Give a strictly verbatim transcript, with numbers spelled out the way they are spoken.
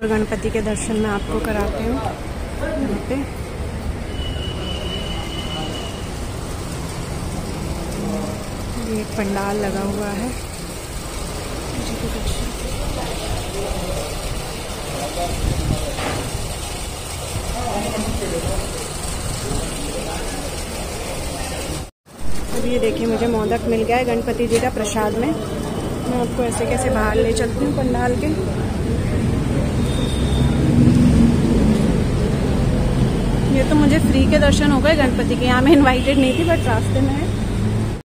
और गणपति के दर्शन मैं आपको कराती हूँ। यहाँ पे ये एक पंडाल लगा हुआ है। जी के दर्शन अब ये देखिए, मुझे मोदक मिल गया है गणपति जी का प्रसाद में। मैं आपको ऐसे कैसे बाहर ले चलती हूँ पंडाल के। ये तो मुझे फ्री के दर्शन हो गए गणपति के। यहाँ मैं इनवाइटेड नहीं थी, बट रास्ते में है।